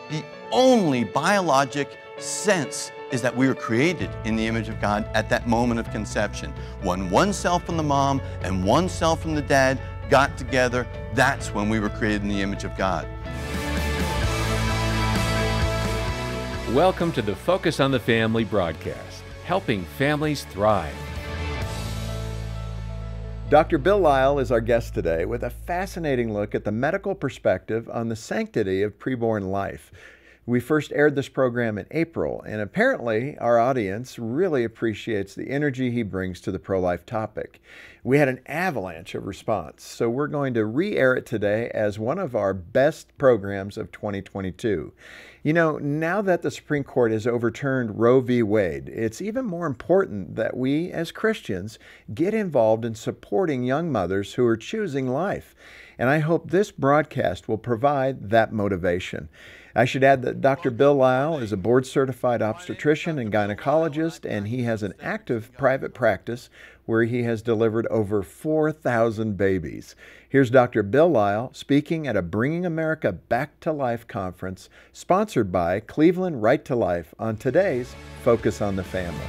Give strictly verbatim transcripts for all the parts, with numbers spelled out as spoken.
The only biologic sense is that we were created in the image of God at that moment of conception. When one cell from the mom and one cell from the dad got together, that's when we were created in the image of God. Welcome to the Focus on the Family broadcast, helping families thrive. Doctor Bill Lile is our guest today with a fascinating look at the medical perspective on the sanctity of preborn life. We first aired this program in April, and apparently our audience really appreciates the energy he brings to the pro-life topic. We had an avalanche of response, so we're going to re-air it today as one of our best programs of twenty twenty-two. You know, now that the Supreme Court has overturned Roe v. Wade, it's even more important that we as Christians get involved in supporting young mothers who are choosing life. And I hope this broadcast will provide that motivation. I should add that Doctor Bill Lile is a board-certified obstetrician and gynecologist, and he has an active private practice where he has delivered over four thousand babies. Here's Doctor Bill Lile speaking at a Bringing America Back to Life conference sponsored by Cleveland Right to Life on today's Focus on the Family.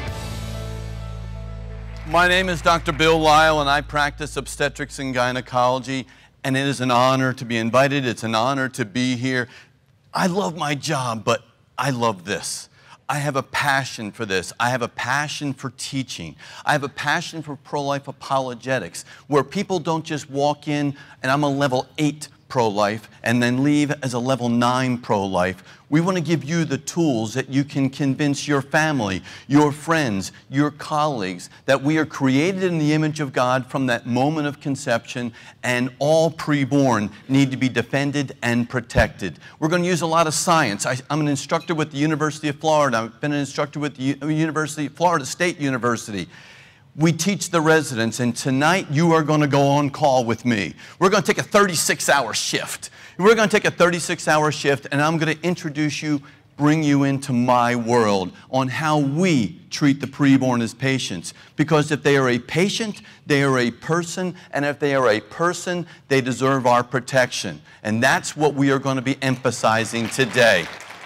My name is Doctor Bill Lile, and I practice obstetrics and gynecology, and it is an honor to be invited. It's an honor to be here. I love my job, but I love this. I have a passion for this. I have a passion for teaching. I have a passion for pro-life apologetics, where people don't just walk in and I'm a level eight pro-life and then leave as a level nine pro-life. We want to give you the tools that you can convince your family, your friends, your colleagues that we are created in the image of God from that moment of conception, and all preborn need to be defended and protected. We're going to use a lot of science. I, I'm an instructor with the University of Florida. I've been an instructor with the U University, Florida State University. We teach the residents, and tonight you are going to go on call with me. We're going to take a thirty-six hour shift. We're going to take a thirty-six hour shift, and I'm going to introduce you, bring you into my world on how we treat the preborn as patients. Because if they are a patient, they are a person, and if they are a person, they deserve our protection. And that's what we are going to be emphasizing today.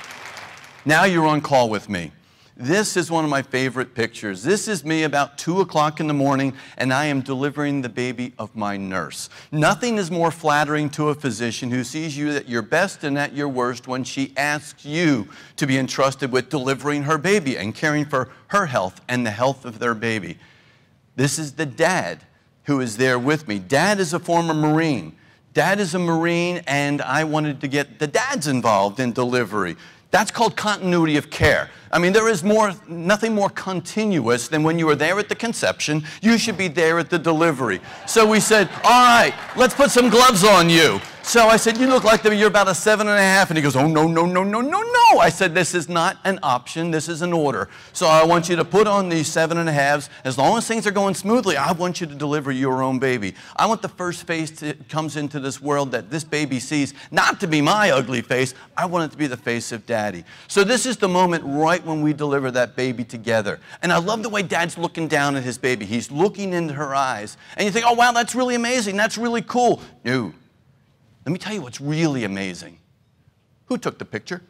Now you're on call with me. This is one of my favorite pictures. This is me about two o'clock in the morning, and I am delivering the baby of my nurse. Nothing is more flattering to a physician who sees you at your best and at your worst when she asks you to be entrusted with delivering her baby and caring for her health and the health of their baby. This is the dad who is there with me. Dad is a former Marine. Dad is a Marine, and I wanted to get the dads involved in delivery. That's called continuity of care. I mean, there is more, nothing more continuous than when you were there at the conception, you should be there at the delivery. So we said, all right, let's put some gloves on you. So I said, you look like you're about a seven and a half. And he goes, oh, no, no, no, no, no, no. I said, this is not an option. This is an order. So I want you to put on these seven and a halves. As long as things are going smoothly, I want you to deliver your own baby. I want the first face that comes into this world that this baby sees not to be my ugly face. I want it to be the face of Daddy. So this is the moment right when we deliver that baby together. And I love the way Dad's looking down at his baby. He's looking into her eyes. And you think, oh, wow, that's really amazing. That's really cool. No. Let me tell you what's really amazing. Who took the picture?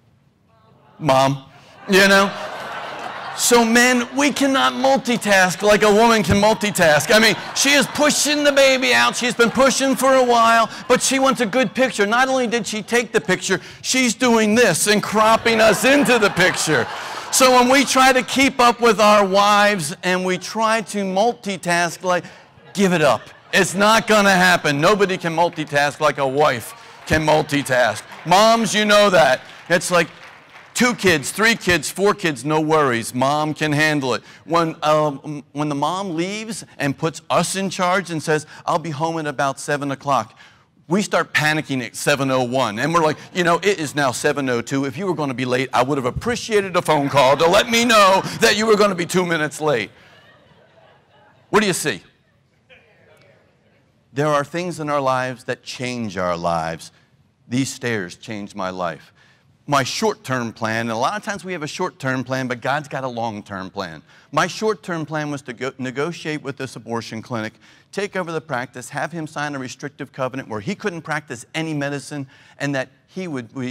Mom. You know? So men, we cannot multitask like a woman can multitask. I mean, she is pushing the baby out. She's been pushing for a while, but she wants a good picture. Not only did she take the picture, she's doing this and cropping us into the picture. So when we try to keep up with our wives and we try to multitask, like, give it up. It's not going to happen. Nobody can multitask like a wife can multitask. Moms, you know that. It's like two kids, three kids, four kids, no worries. Mom can handle it. When, um, when the mom leaves and puts us in charge and says, I'll be home at about seven o'clock, we start panicking at seven oh one. And we're like, you know, it is now seven oh two. If you were going to be late, I would have appreciated a phone call to let me know that you were going to be two minutes late. What do you see? There are things in our lives that change our lives. These stairs changed my life. My short-term plan, and a lot of times we have a short-term plan, but God's got a long-term plan. My short-term plan was to go negotiate with this abortion clinic, take over the practice, have him sign a restrictive covenant where he couldn't practice any medicine, and that he would be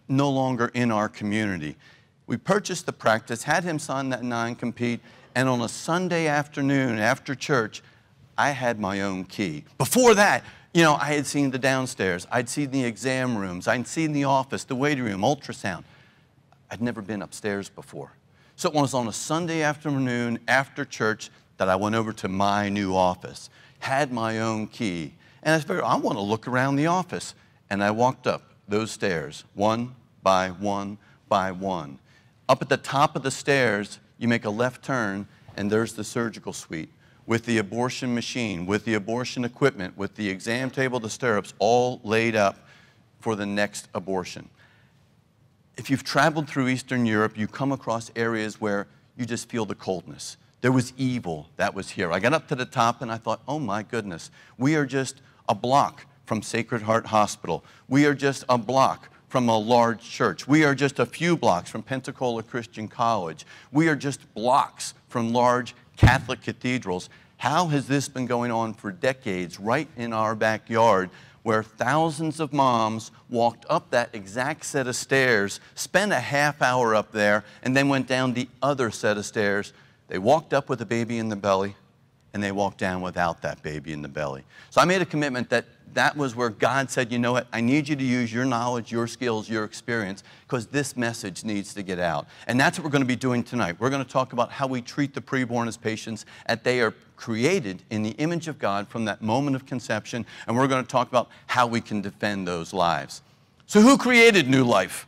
no longer in our community. We purchased the practice, had him sign that non-compete, and on a Sunday afternoon after church, I had my own key. Before that, you know, I had seen the downstairs, I'd seen the exam rooms, I'd seen the office, the waiting room, ultrasound. I'd never been upstairs before. So it was on a Sunday afternoon after church that I went over to my new office, had my own key, and I figured, I want to look around the office. And I walked up those stairs, one by one by one. Up at the top of the stairs, you make a left turn, and there's the surgical suite with the abortion machine, with the abortion equipment, with the exam table, the stirrups, all laid up for the next abortion. If you've traveled through Eastern Europe, you come across areas where you just feel the coldness. There was evil that was here. I got up to the top and I thought, oh my goodness, we are just a block from Sacred Heart Hospital. We are just a block from a large church. We are just a few blocks from Pensacola Christian College. We are just blocks from large Catholic cathedrals. How has this been going on for decades right in our backyard, where thousands of moms walked up that exact set of stairs, spent a half hour up there, and then went down the other set of stairs. They walked up with a baby in the belly, and they walked down without that baby in the belly. So I made a commitment that that was where God said, you know what, I need you to use your knowledge, your skills, your experience, because this message needs to get out. And that's what we're going to be doing tonight. We're going to talk about how we treat the preborn as patients, that they are created in the image of God from that moment of conception, and we're going to talk about how we can defend those lives. So who created new life?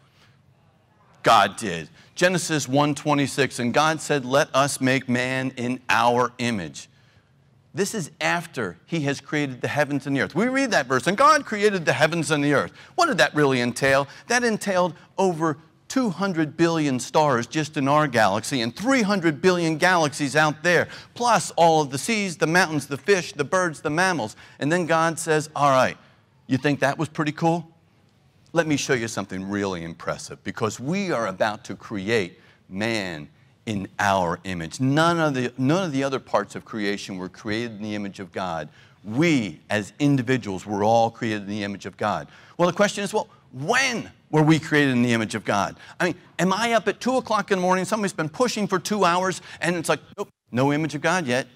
God did. Genesis one twenty-six, and God said, let us make man in our image. This is after he has created the heavens and the earth. We read that verse, and God created the heavens and the earth. What did that really entail? That entailed over two hundred billion stars just in our galaxy and three hundred billion galaxies out there, plus all of the seas, the mountains, the fish, the birds, the mammals. And then God says, all right, you think that was pretty cool? Let me show you something really impressive, because we are about to create man in our image. None of the, none of the other parts of creation were created in the image of God. We, as individuals, were all created in the image of God. Well, the question is, well, when were we created in the image of God? I mean, am I up at two o'clock in the morning, somebody's been pushing for two hours, and it's like, nope, no image of God yet.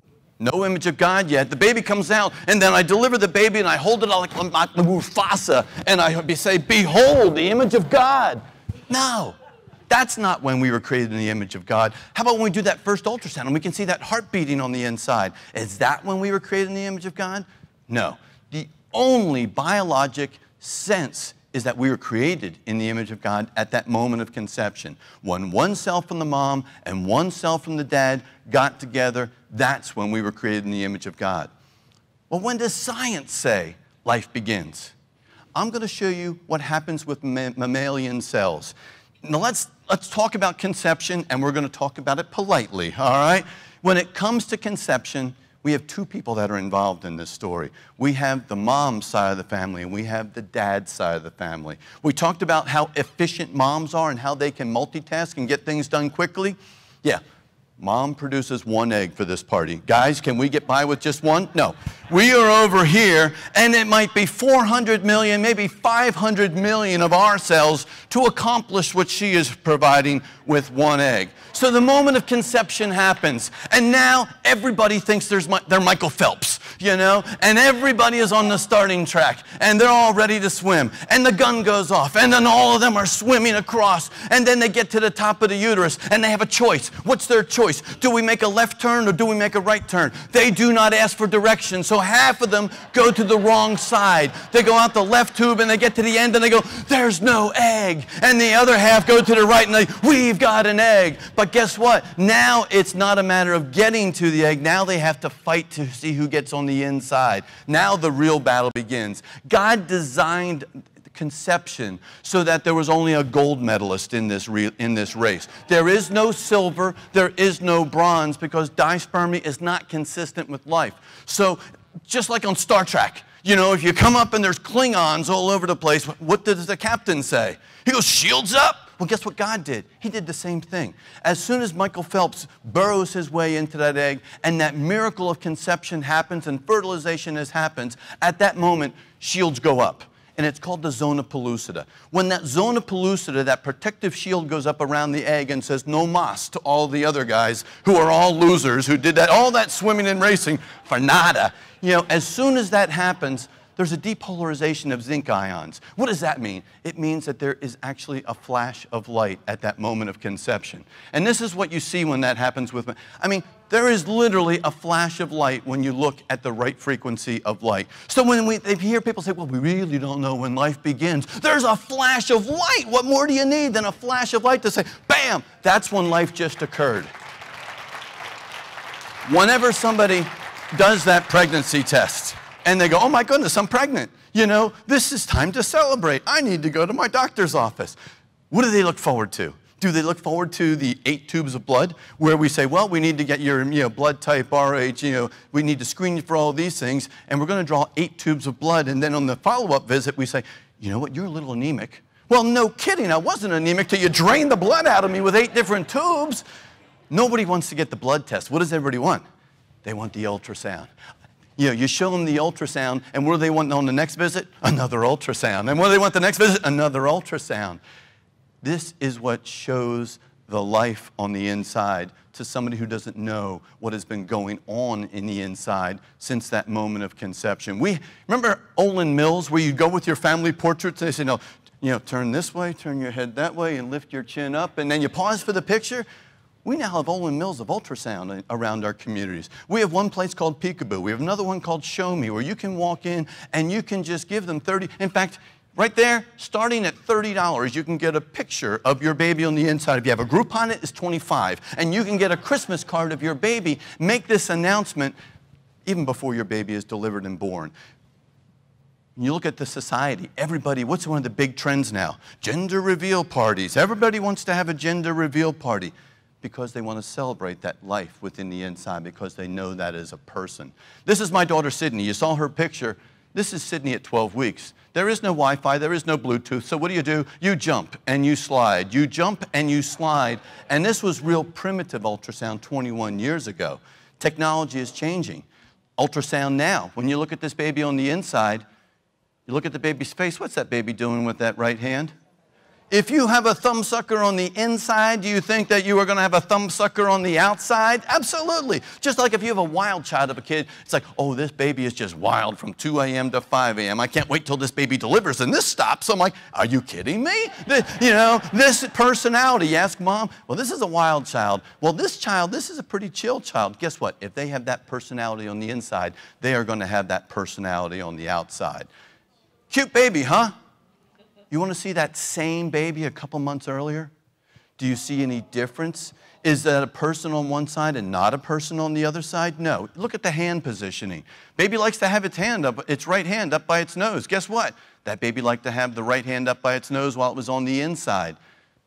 No image of God yet. The baby comes out, and then I deliver the baby, and I hold it like Mufasa, and I say, behold, the image of God. No. That's not when we were created in the image of God. How about when we do that first ultrasound and we can see that heart beating on the inside? Is that when we were created in the image of God? No. The only biologic sense is that we were created in the image of God at that moment of conception. When one cell from the mom and one cell from the dad got together, that's when we were created in the image of God. Well, when does science say life begins? I'm going to show you what happens with mammalian cells. Now let's, let's talk about conception, and we're going to talk about it politely, all right? When it comes to conception, we have two people that are involved in this story. We have the mom's side of the family, and we have the dad's side of the family. We talked about how efficient moms are and how they can multitask and get things done quickly. Yeah, mom produces one egg for this party. Guys, can we get by with just one? No. We are over here, and it might be four hundred million, maybe five hundred million of our cells to accomplish what she is providing with one egg. So the moment of conception happens, and now everybody thinks there's they're Michael Phelps, you know, and everybody is on the starting track, and they're all ready to swim, and the gun goes off, and then all of them are swimming across, and then they get to the top of the uterus, and they have a choice. What's their choice? Do we make a left turn or do we make a right turn? They do not ask for directions, so half of them go to the wrong side. They go out the left tube, and they get to the end, and they go, there's no egg, and the other half go to the right, and they, we've got an egg. But guess what? Now it's not a matter of getting to the egg. Now they have to fight to see who gets on the inside. Now the real battle begins. God designed conception so that there was only a gold medalist in this, re in this race. There is no silver, there is no bronze, because dispermy is not consistent with life. So just like on Star Trek, you know, if you come up and there's Klingons all over the place, what does the captain say? He goes, shields up. Well, guess what God did? He did the same thing. As soon as Michael Phelps burrows his way into that egg and that miracle of conception happens and fertilization has happens, at that moment, shields go up. and it's called the zona pellucida. When that zona pellucida, that protective shield, goes up around the egg and says no mas to all the other guys who are all losers, who did that, all that swimming and racing for nada, you know, as soon as that happens, there's a depolarization of zinc ions. What does that mean? It means that there is actually a flash of light at that moment of conception. And this is what you see when that happens with, I mean, there is literally a flash of light when you look at the right frequency of light. So when we if you hear people say, well, we really don't know when life begins, there's a flash of light. What more do you need than a flash of light to say, bam, that's when life just occurred. Whenever somebody does that pregnancy test, and they go, oh my goodness, I'm pregnant. You know, this is time to celebrate. I need to go to my doctor's office. What do they look forward to? Do they look forward to the eight tubes of blood where we say, well, we need to get your you know, blood type, R H, you know, we need to screen you for all these things, and we're going to draw eight tubes of blood, and then on the follow-up visit, we say, you know what, you're a little anemic. Well, no kidding, I wasn't anemic till you drained the blood out of me with eight different tubes. Nobody wants to get the blood test. What does everybody want? They want the ultrasound. You know, you show them the ultrasound, and what do they want on the next visit? Another ultrasound. And what do they want the next visit? Another ultrasound. This is what shows the life on the inside to somebody who doesn't know what has been going on in the inside since that moment of conception. We remember Olin Mills, where you go with your family portraits, and they say, no, you know, turn this way, turn your head that way, and lift your chin up, and then you pause for the picture. We now have Olin Mills of ultrasound around our communities. We have one place called Peekaboo. We have another one called Show Me, where you can walk in and you can just give them thirty. In fact, right there, starting at thirty dollars, you can get a picture of your baby on the inside. If you have a Groupon, it is twenty-five dollars. And you can get a Christmas card of your baby. Make this announcement even before your baby is delivered and born. You look at the society, everybody, what's one of the big trends now? Gender reveal parties. Everybody wants to have a gender reveal party, because they want to celebrate that life within the inside, because they know that is a person. This is my daughter, Sydney. You saw her picture. This is Sydney at twelve weeks. There is no Wi-Fi, there is no Bluetooth, so what do you do? You jump and you slide. You jump and you slide. And this was real primitive ultrasound twenty-one years ago. Technology is changing. Ultrasound now, when you look at this baby on the inside, you look at the baby's face, what's that baby doing with that right hand? If you have a thumbsucker on the inside, do you think that you are going to have a thumbsucker on the outside? Absolutely. Just like if you have a wild child of a kid, it's like, oh, this baby is just wild from two A M to five A M I can't wait till this baby delivers and this stops. I'm like, are you kidding me? The, you know, this personality. You ask mom, well, this is a wild child. Well, this child, this is a pretty chill child. Guess what? If they have that personality on the inside, they are going to have that personality on the outside. Cute baby, huh? You want to see that same baby a couple months earlier? Do you see any difference? Is that a person on one side and not a person on the other side? No. Look at the hand positioning. Baby likes to have its hand up, its right hand up by its nose. Guess what? That baby liked to have the right hand up by its nose while it was on the inside.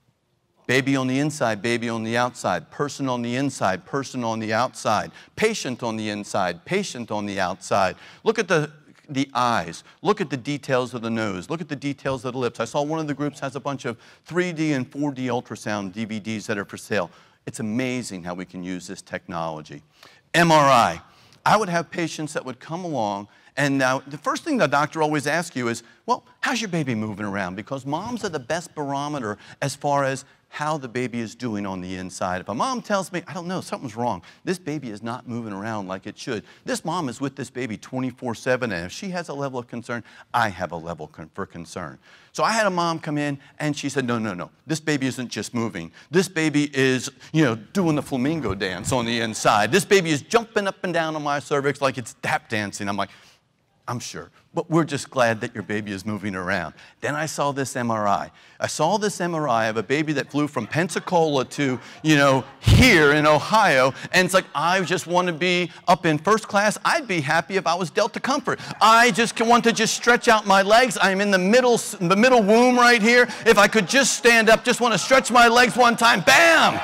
Baby on the inside, baby on the outside. Person on the inside, person on the outside. Patient on the inside, patient on the outside. Look at the the eyes. Look at the details of the nose. Look at the details of the lips. I saw one of the groups has a bunch of three D and four D ultrasound D V Ds that are for sale. It's amazing how we can use this technology. M R I. I would have patients that would come along, and now the first thing the doctor always asks you is, well, how's your baby moving around? Because moms are the best barometer as far as how the baby is doing on the inside. If a mom tells me, I don't know, something's wrong, this baby is not moving around like it should, this mom is with this baby twenty-four seven, and if she has a level of concern, I have a level con for concern. So I had a mom come in, and she said, no, no, no, this baby isn't just moving. This baby is, you know, doing the flamingo dance on the inside. This baby is jumping up and down on my cervix like it's tap dancing. I'm like, I'm sure, but we're just glad that your baby is moving around. Then I saw this M R I. I saw this M R I of a baby that flew from Pensacola to, you know, here in Ohio, and it's like, I just want to be up in first class. I'd be happy if I was Delta Comfort. I just want to just stretch out my legs. I'm in the middle, the middle womb right here. If I could just stand up, just want to stretch my legs one time, bam!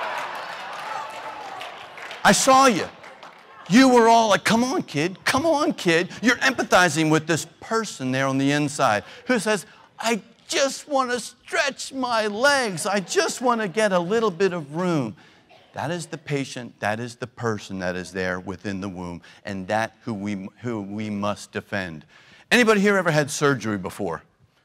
I saw you. You were all like, come on, kid, come on, kid. You're empathizing with this person there on the inside who says, I just want to stretch my legs. I just want to get a little bit of room. That is the patient, that is the person that is there within the womb, and that who we, who we must defend. Anybody here ever had surgery before?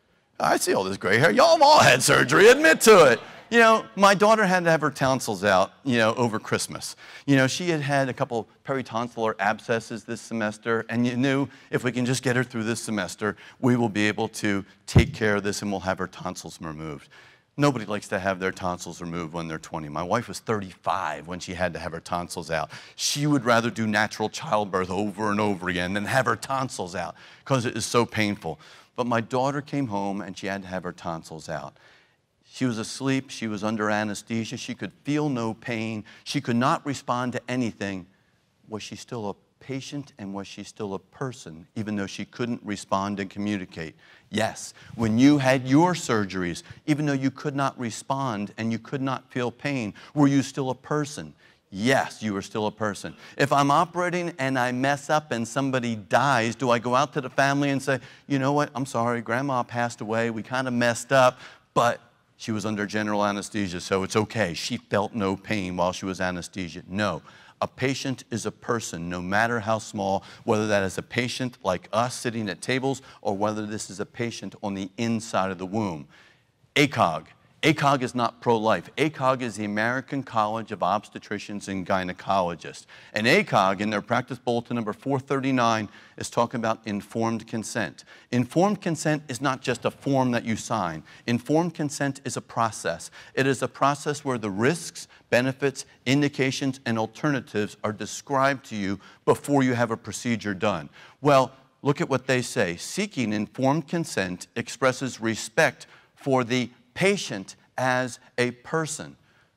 I see all this gray hair. Y'all have all had surgery. Admit to it. You know, my daughter had to have her tonsils out, you know, over Christmas. You know, she had had a couple peritonsillar abscesses this semester, and you knew if we can just get her through this semester, we will be able to take care of this and we'll have her tonsils removed. Nobody likes to have their tonsils removed when they're twenty. My wife was thirty-five when she had to have her tonsils out. She would rather do natural childbirth over and over again than have her tonsils out because it is so painful. But my daughter came home and she had to have her tonsils out. She was asleep, she was under anesthesia, she could feel no pain, she could not respond to anything. Was she still a patient and was she still a person, even though she couldn't respond and communicate? Yes. When you had your surgeries, even though you could not respond and you could not feel pain, were you still a person? Yes, you were still a person. If I'm operating and I mess up and somebody dies, do I go out to the family and say, you know what, I'm sorry, Grandma passed away, we kind of messed up, but she was under general anesthesia, so it's okay. She felt no pain while she was anesthesia. No. A patient is a person, no matter how small, whether that is a patient like us sitting at tables or whether this is a patient on the inside of the womb. A C O G. A C O G is not pro-life. A C O G is the American College of Obstetricians and Gynecologists. And A C O G, in their practice bulletin number four thirty-nine, is talking about informed consent. Informed consent is not just a form that you sign. Informed consent is a process. It is a process where the risks, benefits, indications, and alternatives are described to you before you have a procedure done. Well, look at what they say. Seeking informed consent expresses respect for the patient as a person.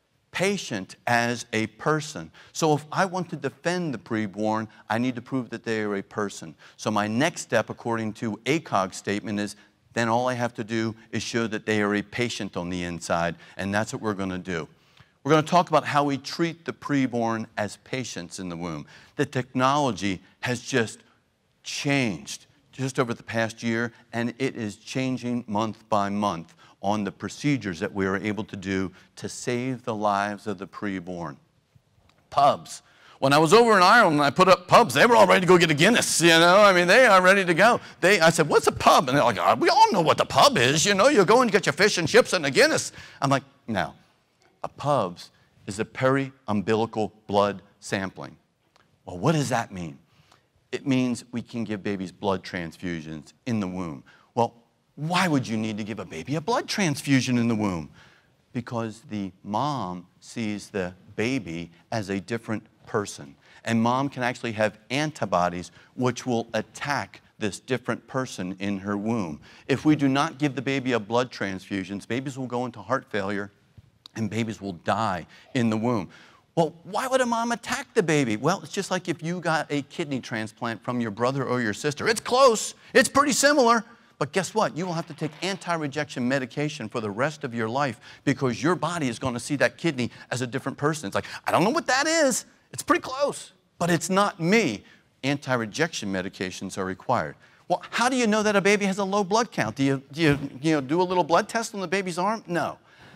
Patient as a person. So if I want to defend the preborn, I need to prove that they are a person. So my next step, according to A C O G's statement, is then all I have to do is show that they are a patient on the inside, and that's what we're going to do. We're going to talk about how we treat the preborn as patients in the womb. The technology has just changed just over the past year, and it is changing month by month on the procedures that we are able to do to save the lives of the preborn. Pubs. When I was over in Ireland and I put up pubs, they were all ready to go get a Guinness, you know? I mean, they are ready to go. They, I said, what's a pub? And they're like, oh, we all know what the pub is, you know? You go and get your fish and chips and a Guinness. I'm like, no. A pubs is a peri-umbilical blood sampling. Well, what does that mean? It means we can give babies blood transfusions in the womb. Well, why would you need to give a baby a blood transfusion in the womb? Because the mom sees the baby as a different person. And mom can actually have antibodies which will attack this different person in her womb. If we do not give the baby a blood transfusion, babies will go into heart failure and babies will die in the womb. Well, why would a mom attack the baby? Well, it's just like if you got a kidney transplant from your brother or your sister. It's close. It's pretty similar. But guess what? You will have to take anti-rejection medication for the rest of your life because your body is going to see that kidney as a different person. It's like, I don't know what that is. It's pretty close, but it's not me. Anti-rejection medications are required. Well, how do you know that a baby has a low blood count? Do you, do you, you know, do a little blood test on the baby's arm? No.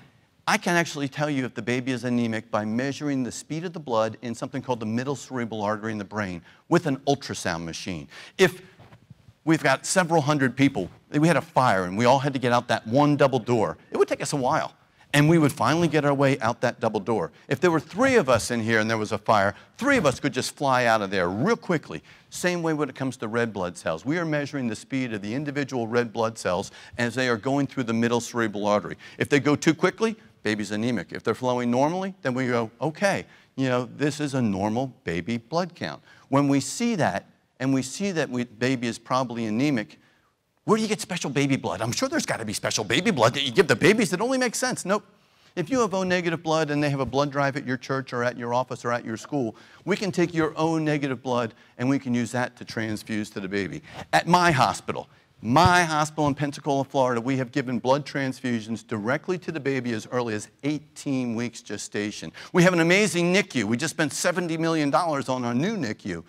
I can actually tell you if the baby is anemic by measuring the speed of the blood in something called the middle cerebral artery in the brain with an ultrasound machine. If we've got several hundred people, we had a fire and we all had to get out that one double door, it would take us a while. And we would finally get our way out that double door. If there were three of us in here and there was a fire, three of us could just fly out of there real quickly. Same way when it comes to red blood cells. We are measuring the speed of the individual red blood cells as they are going through the middle cerebral artery. If they go too quickly, baby's anemic. If they're flowing normally, then we go, okay, you know, this is a normal baby blood count. When we see that, and we see that we, baby is probably anemic, where do you get special baby blood? I'm sure there's got to be special baby blood that you give the babies that only makes sense. Nope. If you have O negative blood and they have a blood drive at your church or at your office or at your school, we can take your O negative blood and we can use that to transfuse to the baby. At my hospital, my hospital in Pensacola, Florida, we have given blood transfusions directly to the baby as early as eighteen weeks gestation. We have an amazing N I C U. We just spent seventy million dollars on our new N I C U.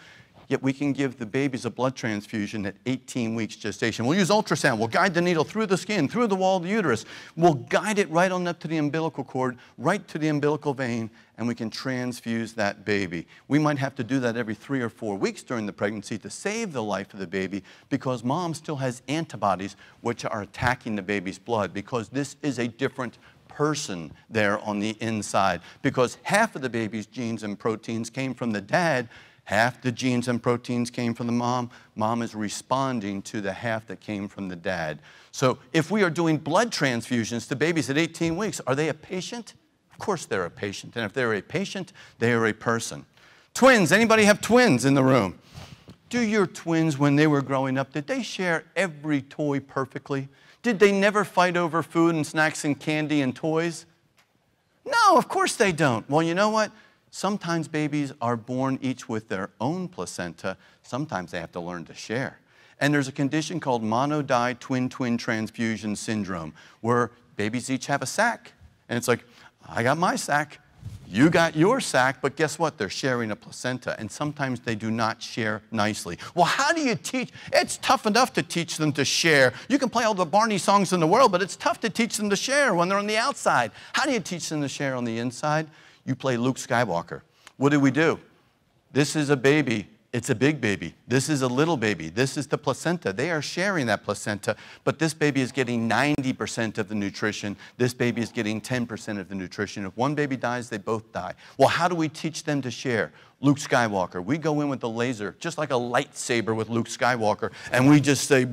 Yet we can give the babies a blood transfusion at eighteen weeks gestation. We'll use ultrasound. We'll guide the needle through the skin, through the wall of the uterus. We'll guide it right on up to the umbilical cord, right to the umbilical vein, and we can transfuse that baby. We might have to do that every three or four weeks during the pregnancy to save the life of the baby, because mom still has antibodies which are attacking the baby's blood, because this is a different person there on the inside. Because half of the baby's genes and proteins came from the dad, half the genes and proteins came from the mom. Mom is responding to the half that came from the dad. So if we are doing blood transfusions to babies at eighteen weeks, are they a patient? Of course they're a patient. And if they're a patient, they are a person. Twins, anybody have twins in the room? Do your twins, when they were growing up, did they share every toy perfectly? Did they never fight over food and snacks and candy and toys? No, of course they don't. Well, you know what? Sometimes babies are born each with their own placenta. Sometimes they have to learn to share. And there's a condition called monodi twin-twin transfusion syndrome, where babies each have a sac. And it's like, I got my sac, you got your sac, but guess what? They're sharing a placenta, and sometimes they do not share nicely. Well, how do you teach? It's tough enough to teach them to share. You can play all the Barney songs in the world, but it's tough to teach them to share when they're on the outside. How do you teach them to share on the inside? You play Luke Skywalker. What do we do? This is a baby. It's a big baby. This is a little baby. This is the placenta. They are sharing that placenta, but this baby is getting ninety percent of the nutrition. This baby is getting ten percent of the nutrition. If one baby dies, they both die. Well, how do we teach them to share? Luke Skywalker. We go in with the laser, just like a lightsaber with Luke Skywalker, and we just say,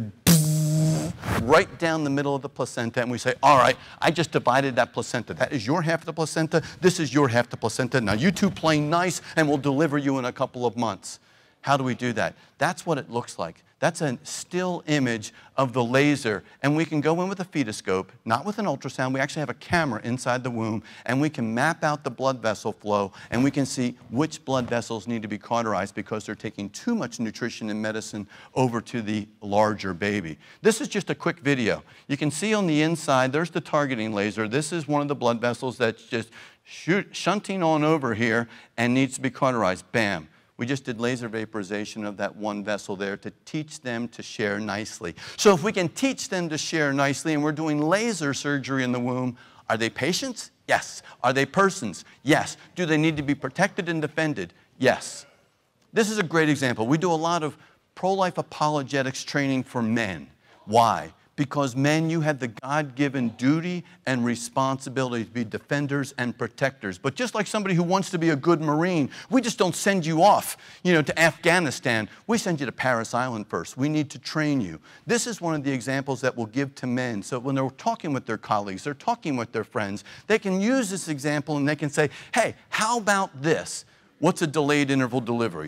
right down the middle of the placenta, and we say, all right, I just divided that placenta. That is your half of the placenta. This is your half of the placenta. Now you two play nice, and we'll deliver you in a couple of months. How do we do that? That's what it looks like. That's a still image of the laser, and we can go in with a fetoscope, not with an ultrasound. We actually have a camera inside the womb, and we can map out the blood vessel flow, and we can see which blood vessels need to be cauterized because they're taking too much nutrition and medicine over to the larger baby. This is just a quick video. You can see on the inside, there's the targeting laser. This is one of the blood vessels that's just shoot, shunting on over here and needs to be cauterized. Bam. We just did laser vaporization of that one vessel there to teach them to share nicely. So if we can teach them to share nicely, and we're doing laser surgery in the womb, are they patients? Yes. Are they persons? Yes. Do they need to be protected and defended? Yes. This is a great example. We do a lot of pro-life apologetics training for men. Why? Because men, you have the God-given duty and responsibility to be defenders and protectors. But just like somebody who wants to be a good Marine, we just don't send you off, you know, to Afghanistan. We send you to Paris Island first. We need to train you. This is one of the examples that we'll give to men. So when they're talking with their colleagues, they're talking with their friends, they can use this example and they can say, hey, how about this? What's a delayed interval delivery?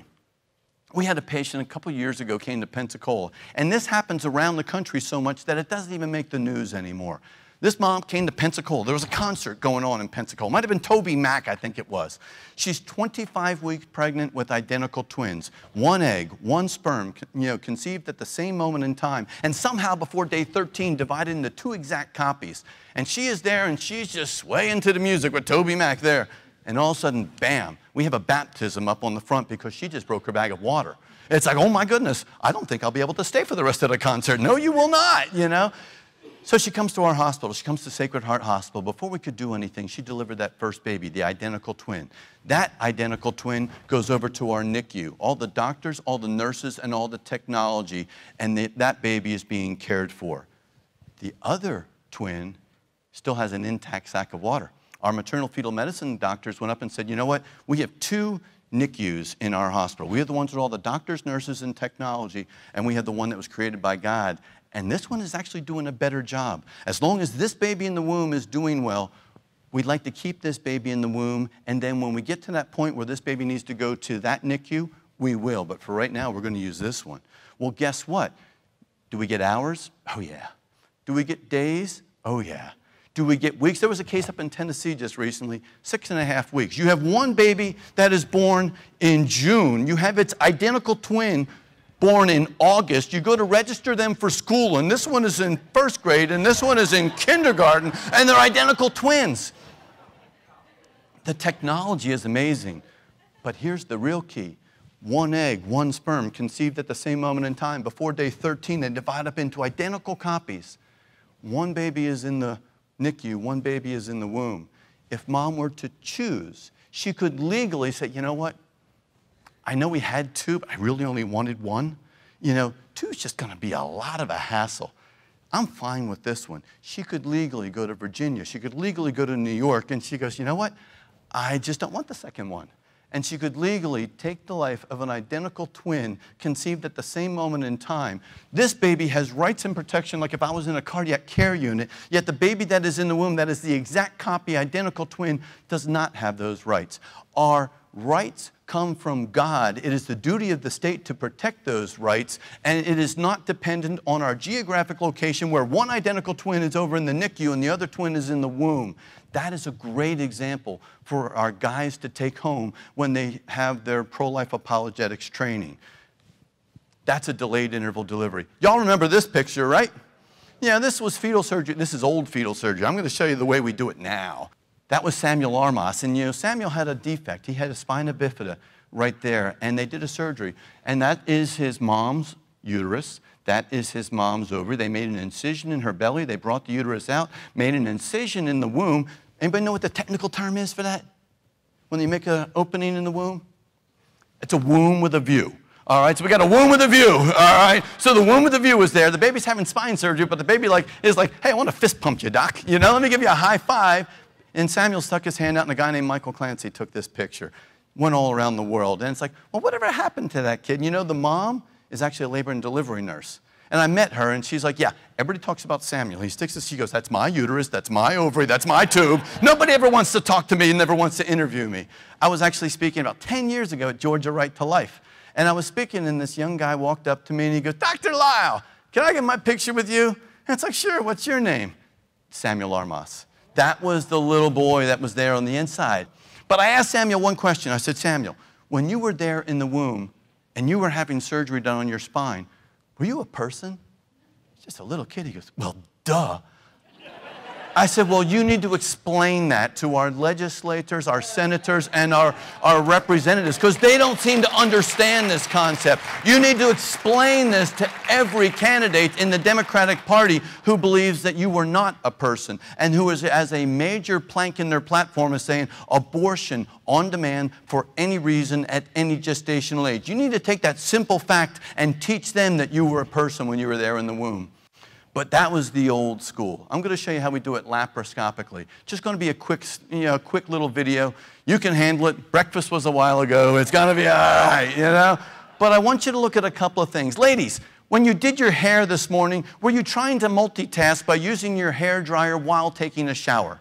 We had a patient a couple years ago came to Pensacola, and this happens around the country so much that it doesn't even make the news anymore. This mom came to Pensacola. There was a concert going on in Pensacola. Might have been Toby Mac, I think it was. She's twenty-five weeks pregnant with identical twins. One egg, one sperm, you know, conceived at the same moment in time, and somehow before day thirteen divided into two exact copies. And she is there, and she's just swaying to the music with Toby Mac there. And all of a sudden, bam, we have a baptism up on the front because she just broke her bag of water. It's like, oh my goodness, I don't think I'll be able to stay for the rest of the concert. No, you will not, you know. So she comes to our hospital. She comes to Sacred Heart Hospital. Before we could do anything, she delivered that first baby, the identical twin. That identical twin goes over to our N I C U. All the doctors, all the nurses, and all the technology, and the, that baby is being cared for. The other twin still has an intact sac of water. Our maternal fetal medicine doctors went up and said, you know what, we have two N I C Us in our hospital. We have the ones with all the doctors, nurses, and technology, and we have the one that was created by God. And this one is actually doing a better job. As long as this baby in the womb is doing well, we'd like to keep this baby in the womb, and then when we get to that point where this baby needs to go to that N I C U, we will. But for right now, we're going to use this one. Well, guess what? Do we get hours? Oh, yeah. Do we get days? Oh, yeah. Do we get weeks? There was a case up in Tennessee just recently, six and a half weeks. You have one baby that is born in June. You have its identical twin born in August. You go to register them for school, and this one is in first grade, and this one is in kindergarten, and they're identical twins. The technology is amazing, but here's the real key. one egg, one sperm, conceived at the same moment in time. Before day thirteen, they divide up into identical copies. One baby is in the N I C U, one baby is in the womb. If mom were to choose, she could legally say, you know what? I know we had two, but I really only wanted one. You know, two is just going to be a lot of a hassle. I'm fine with this one. She could legally go to Virginia. She could legally go to New York, and she goes, you know what? I just don't want the second one. And she could legally take the life of an identical twin conceived at the same moment in time. This baby has rights and protection like if I was in a cardiac care unit, yet the baby that is in the womb that is the exact copy, identical twin, does not have those rights. Our rights come from God. It is the duty of the state to protect those rights, and it is not dependent on our geographic location where one identical twin is over in the N I C U and the other twin is in the womb. That is a great example for our guys to take home when they have their pro-life apologetics training. That's a delayed interval delivery. Y'all remember this picture, right? Yeah, this was fetal surgery. This is old fetal surgery. I'm going to show you the way we do it now. That was Samuel Armas, and you know, Samuel had a defect. He had a spina bifida right there, and they did a surgery. And that is his mom's uterus. That is his mom's ovary. They made an incision in her belly. They brought the uterus out, made an incision in the womb. Anybody know what the technical term is for that? When you make an opening in the womb? It's a womb with a view. All right, so we got a womb with a view, all right? So the womb with a view is there. The baby's having spine surgery, but the baby like is like, hey, I want to fist pump you, doc. You know, let me give you a high five. And Samuel stuck his hand out, and a guy named Michael Clancy took this picture. Went all around the world. And it's like, well, whatever happened to that kid? You know, the mom is actually a labor and delivery nurse. And I met her, and she's like, yeah, everybody talks about Samuel. He sticks his, she goes, that's my uterus, that's my ovary, that's my tube. Nobody ever wants to talk to me and never wants to interview me. I was actually speaking about ten years ago at Georgia Right to Life. And I was speaking, and this young guy walked up to me, and he goes, Doctor Lile, can I get my picture with you? And it's like, sure, what's your name? Samuel Armas. That was the little boy that was there on the inside. But I asked Samuel one question. I said, Samuel, when you were there in the womb and you were having surgery done on your spine, were you a person? Just a little kid. He goes, well, duh. I said, well, you need to explain that to our legislators, our senators, and our, our representatives, because they don't seem to understand this concept. You need to explain this to every candidate in the Democratic Party who believes that you were not a person and who is, as a major plank in their platform, is saying abortion on demand for any reason at any gestational age. You need to take that simple fact and teach them that you were a person when you were there in the womb. But that was the old school. I'm going to show you how we do it laparoscopically. Just going to be a quick, you know, quick little video. You can handle it. Breakfast was a while ago. It's going to be all right, you know. But I want you to look at a couple of things. Ladies, when you did your hair this morning, were you trying to multitask by using your hair dryer while taking a shower?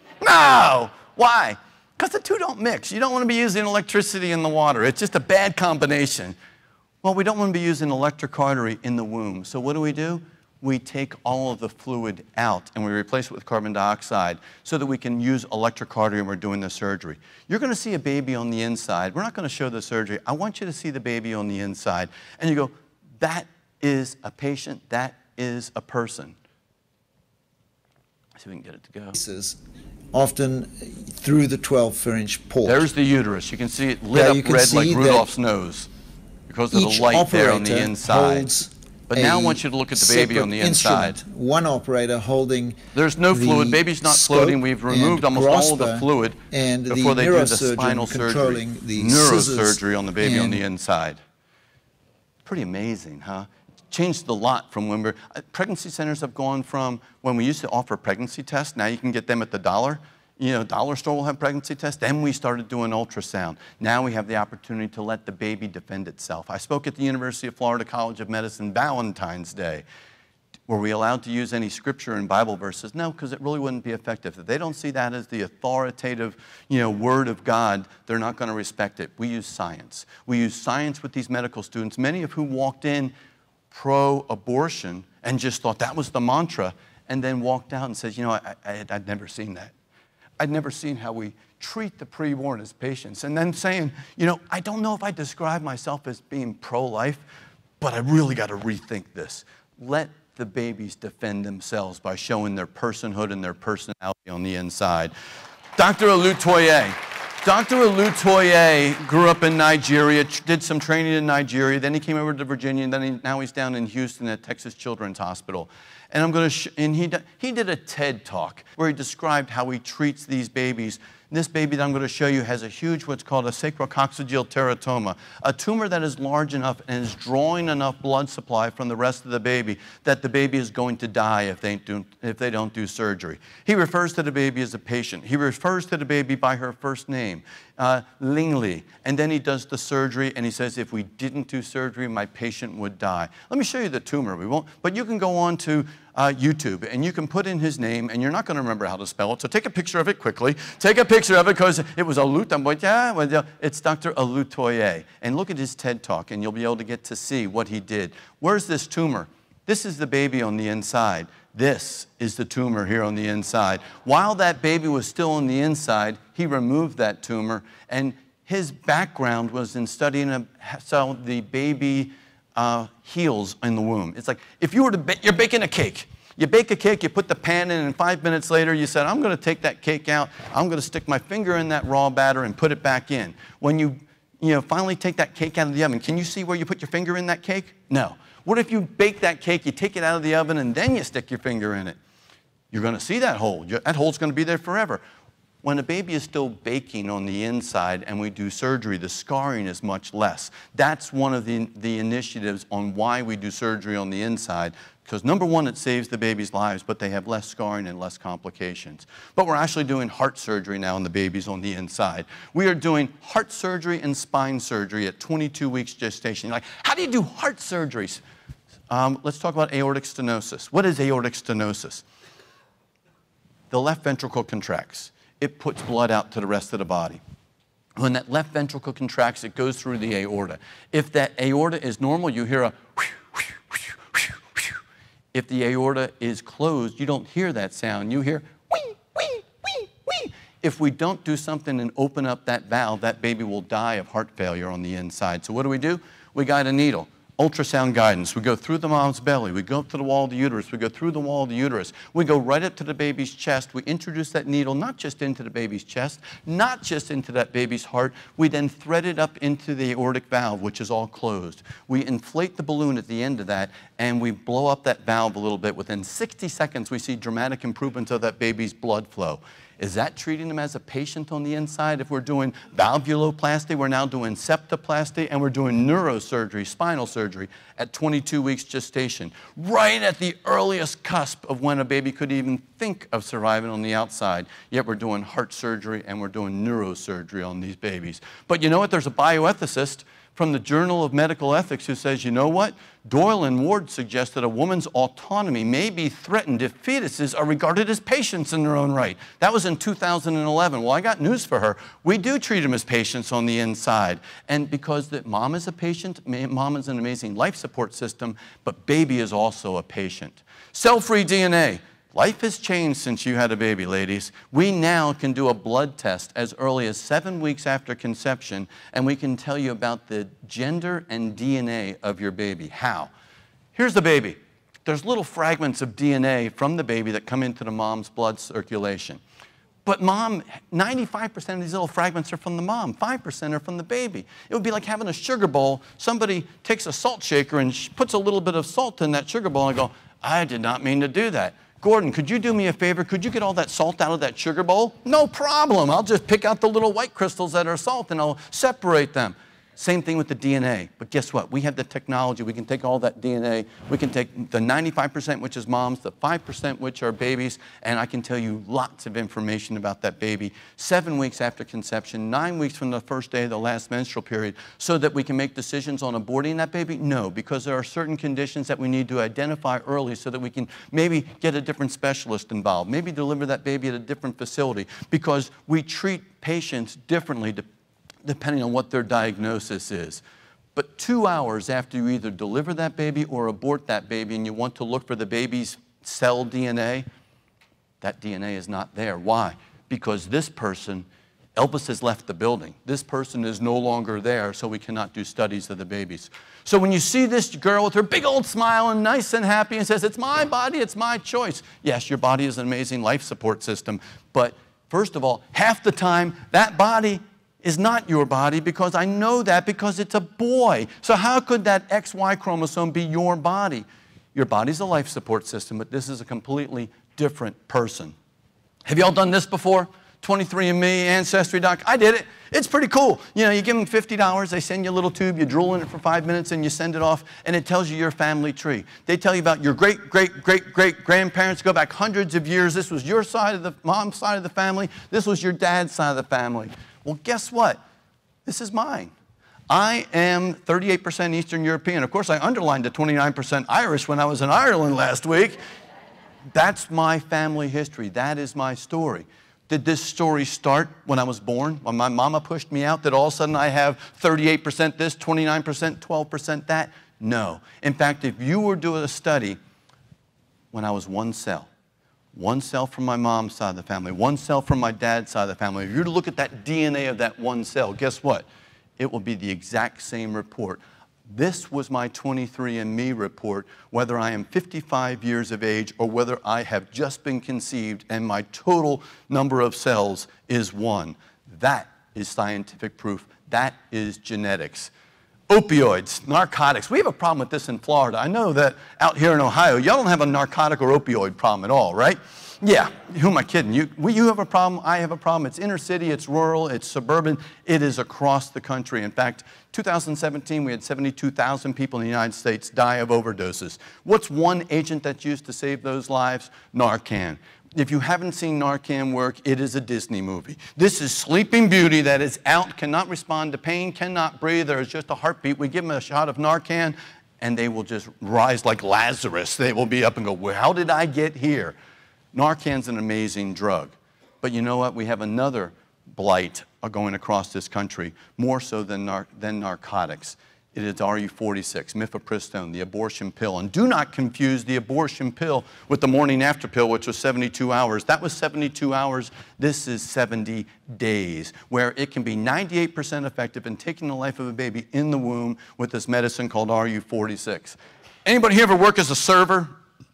No. Why? Because the two don't mix. You don't want to be using electricity in the water. It's just a bad combination. Well, we don't want to be using electric artery in the womb. So what do we do? We take all of the fluid out and we replace it with carbon dioxide so that we can use electric artery when we're doing the surgery. You're going to see a baby on the inside. We're not going to show the surgery. I want you to see the baby on the inside. And you go, that is a patient. That is a person. See if we can get it to go. Often through the twelve inch port. There's the uterus. You can see it lit yeah, up red like Rudolph's nose because of the light there on the inside. But now I want you to look at the baby on the inside. One operator holding There's no fluid. Baby's not floating. We've removed almost all of the fluid and before the they do the spinal surgery. The neurosurgery on the baby on the inside. Pretty amazing, huh? Changed a lot from when we're... Uh, pregnancy centers have gone from when we used to offer pregnancy tests. Now you can get them at the dollar. You know, dollar store will have pregnancy tests. Then we started doing ultrasound. Now we have the opportunity to let the baby defend itself. I spoke at the University of Florida College of Medicine Valentine's Day. Were we allowed to use any scripture and Bible verses? No, because it really wouldn't be effective. If they don't see that as the authoritative, you know, word of God, they're not going to respect it. We use science. We use science with these medical students, many of whom walked in pro-abortion and just thought that was the mantra, and then walked out and says, you know, I, I, I'd never seen that. I'd never seen how we treat the preborn as patients. And then saying, you know, I don't know if I describe myself as being pro-life, but I really got to rethink this. Let the babies defend themselves by showing their personhood and their personality on the inside. Doctor Olutoye, Doctor Olutoye grew up in Nigeria, did some training in Nigeria, then he came over to Virginia, and then he, now he's down in Houston at Texas Children's Hospital. And I'm going to, sh and he, he did a TED Talk where he described how he treats these babies. This baby that I'm going to show you has a huge, what's called a sacrococcygeal teratoma, a tumor that is large enough and is drawing enough blood supply from the rest of the baby that the baby is going to die if they, do, if they don't do surgery. He refers to the baby as a patient. He refers to the baby by her first name, uh, Lile, and then he does the surgery, and he says, if we didn't do surgery, my patient would die. Let me show you the tumor. We won't, but you can go on to Uh, YouTube, and you can put in his name, and you're not going to remember how to spell it, so take a picture of it quickly. Take a picture of it, because it was Olutoye. Yeah, well, it's Doctor Olutoye. And look at his TED Talk, and you'll be able to get to see what he did. Where's this tumor? This is the baby on the inside. This is the tumor here on the inside. While that baby was still on the inside, he removed that tumor, and his background was in studying how the baby Uh, heals in the womb. It's like if you were to, ba you're baking a cake. You bake a cake, you put the pan in, and five minutes later you said, I'm going to take that cake out, I'm going to stick my finger in that raw batter and put it back in. When you, you know, finally take that cake out of the oven, can you see where you put your finger in that cake? No. What if you bake that cake, you take it out of the oven, and then you stick your finger in it? You're going to see that hole. That hole's going to be there forever. When a baby is still baking on the inside and we do surgery, the scarring is much less. That's one of the, the initiatives on why we do surgery on the inside, because number one, it saves the baby's lives, but they have less scarring and less complications. But we're actually doing heart surgery now on the babies on the inside. We are doing heart surgery and spine surgery at twenty-two weeks gestation. You're like, how do you do heart surgeries? Um, let's talk about aortic stenosis. What is aortic stenosis? The left ventricle contracts. It puts blood out to the rest of the body. When that left ventricle contracts, it goes through the aorta. If that aorta is normal, you hear a whew, whew, whew, whew, whew. If the aorta is closed, you don't hear that sound. You hear wee, wee, wee, wee. If we don't do something and open up that valve, that baby will die of heart failure on the inside. So what do we do? We guide a needle. Ultrasound guidance. We go through the mom's belly. We go up to the wall of the uterus. We go through the wall of the uterus. We go right up to the baby's chest. We introduce that needle not just into the baby's chest, not just into that baby's heart. We then thread it up into the aortic valve, which is all closed. We inflate the balloon at the end of that, and we blow up that valve a little bit. Within sixty seconds, we see dramatic improvements of that baby's blood flow. Is that treating them as a patient on the inside? If we're doing valvuloplasty, we're now doing septoplasty, and we're doing neurosurgery, spinal surgery, at twenty-two weeks gestation, right at the earliest cusp of when a baby could even think of surviving on the outside. Yet we're doing heart surgery and we're doing neurosurgery on these babies. But you know what? There's a bioethicist from the Journal of Medical Ethics who says, you know what? Doyle and Ward suggest that a woman's autonomy may be threatened if fetuses are regarded as patients in their own right. That was in two thousand eleven. Well, I got news for her. We do treat them as patients on the inside. And because the mom is a patient, mom is an amazing life support system, but baby is also a patient. Cell-free D N A. Life has changed since you had a baby, ladies. We now can do a blood test as early as seven weeks after conception, and we can tell you about the gender and D N A of your baby. How? Here's the baby. There's little fragments of D N A from the baby that come into the mom's blood circulation. But mom, ninety-five percent of these little fragments are from the mom. five percent are from the baby. It would be like having a sugar bowl. Somebody takes a salt shaker and puts a little bit of salt in that sugar bowl and go, I did not mean to do that. Gordon, could you do me a favor? Could you get all that salt out of that sugar bowl? No problem. I'll just pick out the little white crystals that are salt and I'll separate them. Same thing with the D N A. But guess what? We have the technology. We can take all that D N A. We can take the ninety-five percent, which is moms, the five percent, which are babies, and I can tell you lots of information about that baby seven weeks after conception, nine weeks from the first day of the last menstrual period, so that we can make decisions on aborting that baby? No, because there are certain conditions that we need to identify early so that we can maybe get a different specialist involved, maybe deliver that baby at a different facility, because we treat patients differently depending on what their diagnosis is. But two hours after you either deliver that baby or abort that baby and you want to look for the baby's cell D N A, that D N A is not there. Why? Because this person, Elvis has left the building. This person is no longer there, so we cannot do studies of the babies. So when you see this girl with her big old smile and nice and happy and says, it's my body, it's my choice. Yes, your body is an amazing life support system, but first of all, half the time, that body is not your body because I know that because it's a boy. So how could that X Y chromosome be your body? Your body's a life support system, but this is a completely different person. Have you all done this before? twenty-three and me, Ancestry doc. I did it. It's pretty cool. You know, you give them fifty dollars, they send you a little tube, you drool in it for five minutes, and you send it off, and it tells you your family tree. They tell you about your great, great, great, great grandparents, go back hundreds of years. This was your side of the mom's side of the family. This was your dad's side of the family. Well, guess what? This is mine. I am thirty-eight percent Eastern European. Of course, I underlined the twenty-nine percent Irish when I was in Ireland last week. That's my family history. That is my story. Did this story start when I was born, when my mama pushed me out, that all of a sudden I have thirty-eight percent this, twenty-nine percent, twelve percent that? No. In fact, if you were doing a study when I was one cell, one cell from my mom's side of the family, one cell from my dad's side of the family, if you were to look at that D N A of that one cell, guess what? It will be the exact same report. This was my twenty-three and me report, whether I am fifty-five years of age or whether I have just been conceived and my total number of cells is one. That is scientific proof. That is genetics. Opioids, narcotics. We have a problem with this in Florida. I know that out here in Ohio, y'all don't have a narcotic or opioid problem at all, right? Yeah, who am I kidding? You, we, you have a problem, I have a problem. It's inner city, it's rural, it's suburban. It is across the country. In fact, two thousand seventeen, we had seventy-two thousand people in the United States die of overdoses. What's one agent that's used to save those lives? Narcan. If you haven't seen Narcan work, it is a Disney movie. This is Sleeping Beauty that is out, cannot respond to pain, cannot breathe, there is just a heartbeat. We give them a shot of Narcan, and they will just rise like Lazarus. They will be up and go, well, how did I get here? Narcan's an amazing drug. But you know what? We have another blight going across this country, more so than, nar than narcotics. It is R U forty-six, mifepristone, the abortion pill. And do not confuse the abortion pill with the morning after pill, which was seventy-two hours. That was seventy-two hours. This is seventy days, where it can be ninety-eight percent effective in taking the life of a baby in the womb with this medicine called R U forty-six. Anybody here ever work as a server?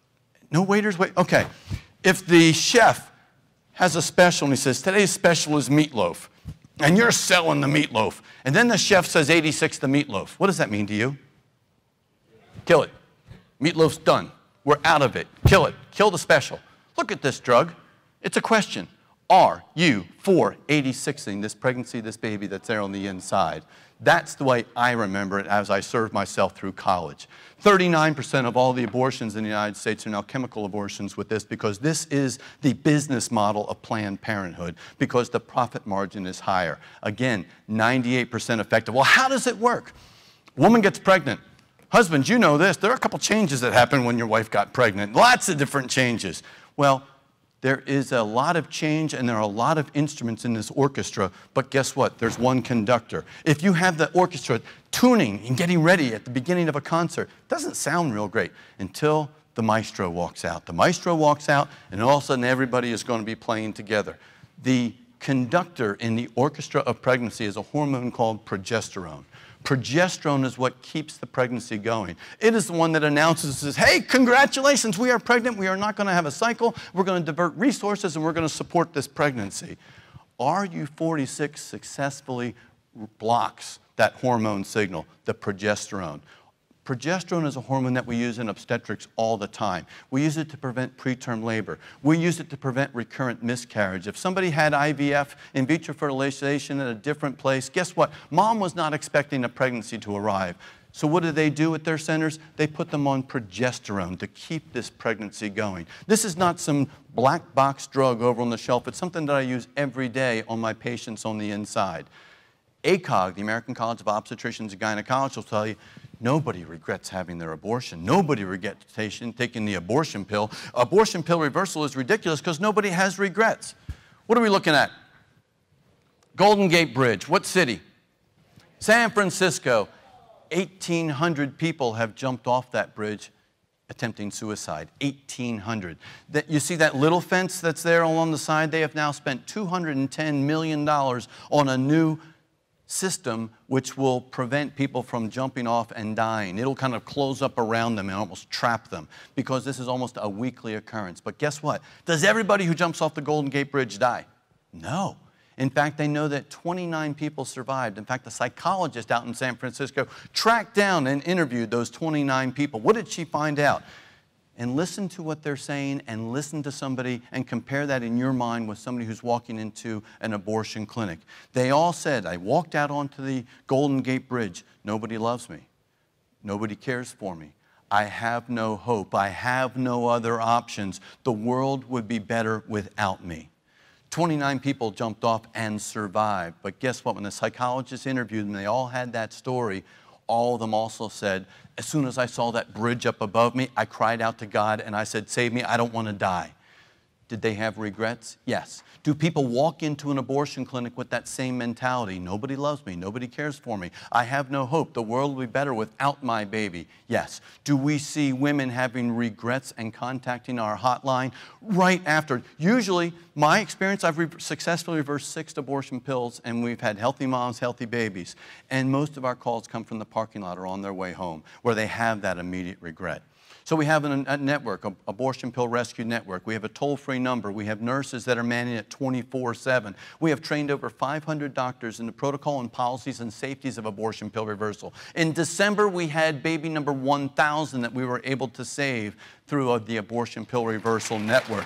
No waiters? Wait, okay. If the chef has a special and he says, today's special is meatloaf, and you're selling the meatloaf, and then the chef says eighty-six the meatloaf, what does that mean to you? Kill it. Meatloaf's done. We're out of it. Kill it. Kill the special. Look at this drug. It's a question. Are you for eighty-sixing this pregnancy, this baby that's there on the inside? That's the way I remember it as I served myself through college. thirty-nine percent of all the abortions in the United States are now chemical abortions with this because this is the business model of Planned Parenthood because the profit margin is higher. Again, ninety-eight percent effective. Well, how does it work? Woman gets pregnant. Husbands, you know this. There are a couple changes that happened when your wife got pregnant. Lots of different changes. Well, there is a lot of change and there are a lot of instruments in this orchestra, but guess what? There's one conductor. If you have the orchestra tuning and getting ready at the beginning of a concert, it doesn't sound real great until the maestro walks out. The maestro walks out and all of a sudden everybody is going to be playing together. The conductor in the orchestra of pregnancy is a hormone called progesterone. Progesterone is what keeps the pregnancy going. It is the one that announces, says, hey, congratulations, we are pregnant. We are not going to have a cycle. We're going to divert resources and we're going to support this pregnancy. R U forty-six successfully blocks that hormone signal, the progesterone. Progesterone is a hormone that we use in obstetrics all the time. We use it to prevent preterm labor. We use it to prevent recurrent miscarriage. If somebody had I V F, in vitro fertilization at a different place, guess what? Mom was not expecting a pregnancy to arrive. So what do they do at their centers? They put them on progesterone to keep this pregnancy going. This is not some black box drug over on the shelf. It's something that I use every day on my patients on the inside. A C O G, the American College of Obstetricians and Gynecologists, will tell you, nobody regrets having their abortion. Nobody regrets taking the abortion pill. Abortion pill reversal is ridiculous because nobody has regrets. What are we looking at? Golden Gate Bridge. What city? San Francisco. eighteen hundred people have jumped off that bridge attempting suicide. eighteen hundred. That, you see that little fence that's there along the side? They have now spent two hundred ten million dollars on a new system which will prevent people from jumping off and dying. It'll kind of close up around them and almost trap them because this is almost a weekly occurrence. But guess what? Does everybody who jumps off the Golden Gate Bridge die? No. In fact, they know that twenty-nine people survived. In fact, a psychologist out in San Francisco tracked down and interviewed those twenty-nine people. What did she find out? And listen to what they're saying, and listen to somebody and compare that in your mind with somebody who's walking into an abortion clinic. They all said, I walked out onto the Golden Gate Bridge. Nobody loves me. Nobody cares for me. I have no hope. I have no other options. The world would be better without me. twenty-nine people jumped off and survived. But guess what? When the psychologists interviewed them, they all had that story. All of them also said, as soon as I saw that bridge up above me, I cried out to God and I said, save me, I don't want to die. Did they have regrets? Yes. Do people walk into an abortion clinic with that same mentality? Nobody loves me. Nobody cares for me. I have no hope. The world will be better without my baby. Yes. Do we see women having regrets and contacting our hotline right after? Usually, my experience, I've re- successfully reversed six abortion pills, and we've had healthy moms, healthy babies. And most of our calls come from the parking lot or on their way home, where they have that immediate regret. So we have a, a network, an abortion pill rescue network. We have a toll-free number. We have nurses that are manning it twenty-four seven. We have trained over five hundred doctors in the protocol and policies and safeties of abortion pill reversal. In December, we had baby number one thousand that we were able to save through uh, the abortion pill reversal network.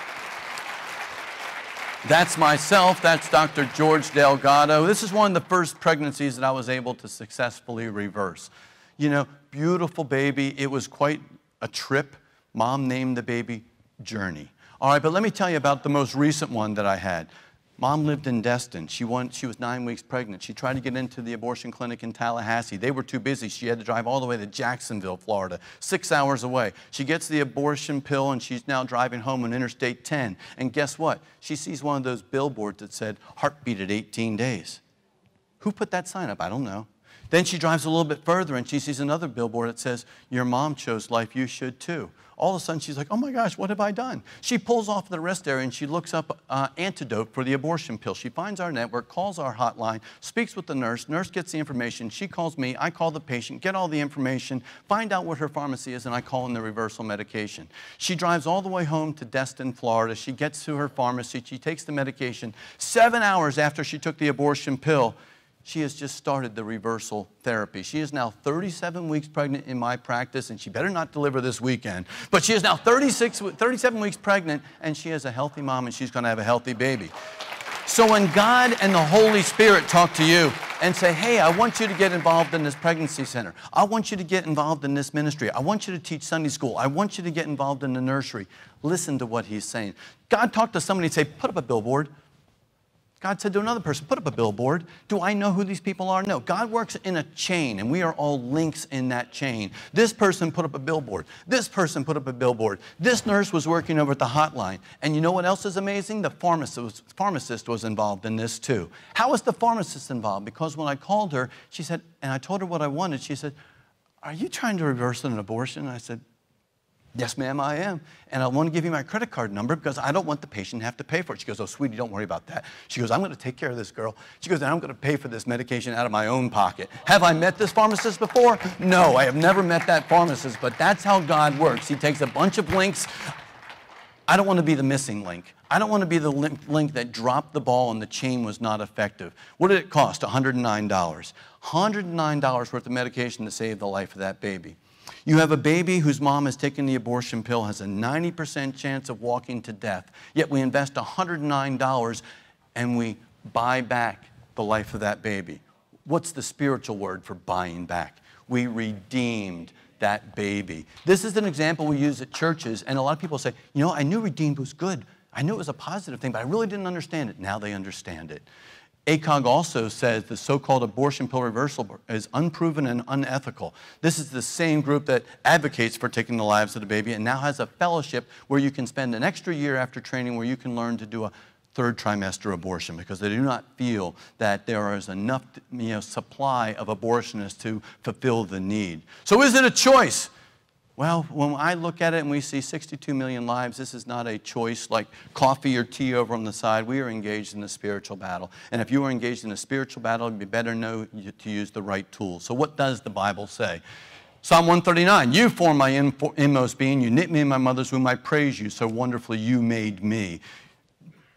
That's myself. That's Doctor George Delgado. This is one of the first pregnancies that I was able to successfully reverse. You know, beautiful baby. It was quite a trip. Mom named the baby Journey. All right, but let me tell you about the most recent one that I had. Mom lived in Destin. She, won, she was nine weeks pregnant. She tried to get into the abortion clinic in Tallahassee. They were too busy. She had to drive all the way to Jacksonville, Florida, six hours away. She gets the abortion pill, and she's now driving home on Interstate ten. And guess what? She sees one of those billboards that said, heartbeat at eighteen days. Who put that sign up? I don't know. Then she drives a little bit further and she sees another billboard that says, your mom chose life, you should too. All of a sudden she's like, oh my gosh, what have I done? She pulls off the rest area and she looks up uh, antidote for the abortion pill. She finds our network, calls our hotline, speaks with the nurse, nurse gets the information, she calls me, I call the patient, get all the information, find out what her pharmacy is, and I call in the reversal medication. She drives all the way home to Destin, Florida. She gets to her pharmacy, she takes the medication. Seven hours after she took the abortion pill, she has just started the reversal therapy. She is now thirty-seven weeks pregnant in my practice, and she better not deliver this weekend. But she is now thirty-six, thirty-seven weeks pregnant, and she is a healthy mom, and she's going to have a healthy baby. So when God and the Holy Spirit talk to you and say, hey, I want you to get involved in this pregnancy center. I want you to get involved in this ministry. I want you to teach Sunday school. I want you to get involved in the nursery. Listen to what he's saying. God talked to somebody and say, put up a billboard. God said to another person, put up a billboard. Do I know who these people are? No. God works in a chain, and we are all links in that chain. This person put up a billboard. This person put up a billboard. This nurse was working over at the hotline. And you know what else is amazing? The pharmacist was, pharmacist was involved in this too. How was the pharmacist involved? Because when I called her, she said, and I told her what I wanted, she said, are you trying to reverse an abortion? And I said, yes, ma'am, I am. And I want to give you my credit card number because I don't want the patient to have to pay for it. She goes, oh, sweetie, don't worry about that. She goes, I'm going to take care of this girl. She goes, and I'm going to pay for this medication out of my own pocket. Have I met this pharmacist before? No, I have never met that pharmacist, but that's how God works. He takes a bunch of links. I don't want to be the missing link. I don't want to be the link, link that dropped the ball and the chain was not effective. What did it cost? one hundred nine dollars. one hundred nine dollars worth of medication to save the life of that baby. You have a baby whose mom has taken the abortion pill, has a ninety percent chance of walking to death, yet we invest one hundred nine dollars and we buy back the life of that baby. What's the spiritual word for buying back? We redeemed that baby. This is an example we use at churches, and a lot of people say, you know, I knew redeemed was good. I knew it was a positive thing, but I really didn't understand it. Now they understand it. A C O G also says the so-called abortion pill reversal is unproven and unethical. This is the same group that advocates for taking the lives of the baby and now has a fellowship where you can spend an extra year after training where you can learn to do a third trimester abortion because they do not feel that there is enough, you know, supply of abortionists to fulfill the need. So is it a choice? Well, when I look at it and we see sixty-two million lives, this is not a choice like coffee or tea over on the side. We are engaged in a spiritual battle. And if you are engaged in a spiritual battle, you better know to use the right tools. So what does the Bible say? Psalm one thirty-nine, you formed my inmost being. You knit me in my mother's womb. I praise you. So wonderfully you made me.